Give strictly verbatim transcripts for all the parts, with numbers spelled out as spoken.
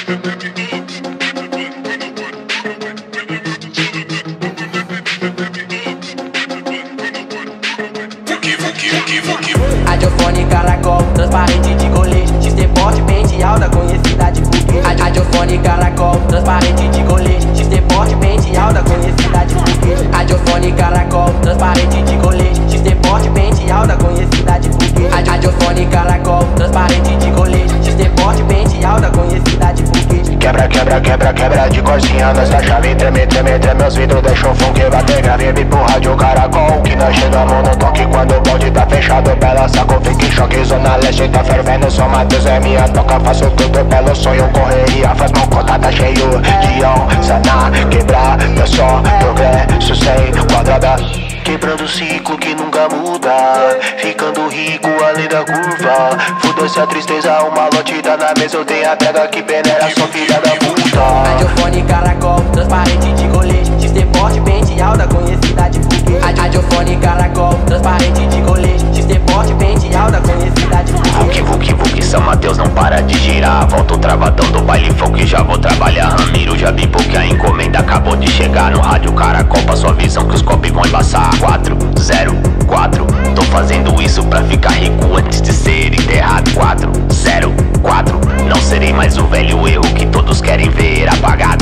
Radiofone caracol, transparente de colete, X-T porte, pente alta, conhecida de foguete. Radiofone caracol, transparente de colete, X-T porte, pente alta, conhecida de foguete. Radiofone caracol, transparente de colete, X-T porte, pente alta, conhecida de foguete. Radiofone caracol, transparente de colete, X-T porte, pente alta, conhecida de foguete. Quebra, quebra, quebra, quebra de corzinha, nessa chave, treme, treme, treme os vidros, deixa o funk bater, grave, pro rádio caracol, que nós chegamos no toque quando o bonde tá fechado, bela saco, fica em choque, zona leste tá fervendo, São Mateus é minha toca, faço tudo pelo sonho, correria, faz mal conta, tá cheio de onça na quebrar, eu só progresso sem quadrada, quebrando o ciclo que nunca muda, ficando rico além da curva, foda-se a tristeza, uma lotida na mesa, eu tenho a pega que peneira, sou filha da puta. Radiofone caracol, transparente de colete, X-T porte, pente alta, conhecida de foguete. Radiofone caracol, transparente de colete, X-T porte, pente alta, conhecida de foguete. Vuki, vuki, vuki, São Mateus não para de girar, volto travadão do baile folk, já vou trabalhar, Ramiro, já vi porque a encomenda acabou de chegar, no rádio caracol, pra sua visão que os copos vão embaçar. Quatro, zero, quatro, tô fazendo isso pra ficar rico antes de ser enterrado. Quatro, zero, quatro, não serei mais o velho erro que todos querem ver apagado.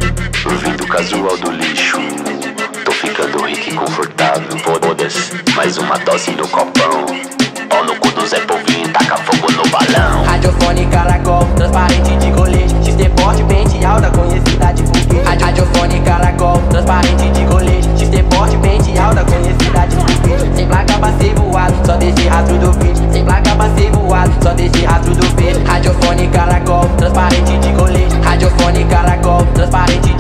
Vindo casual do lixo, tô ficando rico e confortável, foda-se, mais uma dose no copão, pau no cu do Zé Povinho e taca fogo no balão. Radiofone caracol, transparente de colete, X-T porte, pente alta, conhecida de foguete. Radiofone caracol, transparente de colete, X-T porte, pente alta, conhecida de foguete. Sem placa pra ser voado, só deixe rastro do vídeo. Sem placa pra ser voado, só deixe rastro do vídeo. Radiofone caracol, transparente de colete, Radiofone caracol, transparente de